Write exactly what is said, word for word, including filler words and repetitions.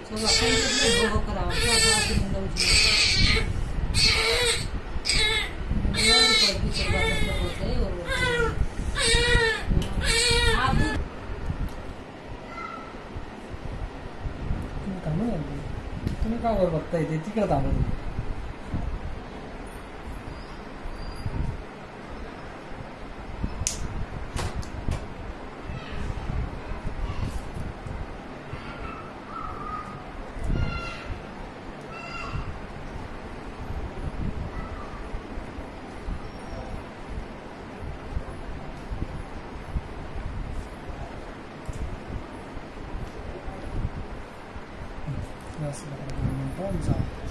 ସବୁ ବାପା ଭୋଗ କରାହେଉଛି ଆପଣ ମୁଣ୍ଡ ବୁଝିବେ तुम्ही का वर बघता येते तिकडे थांबत Yes,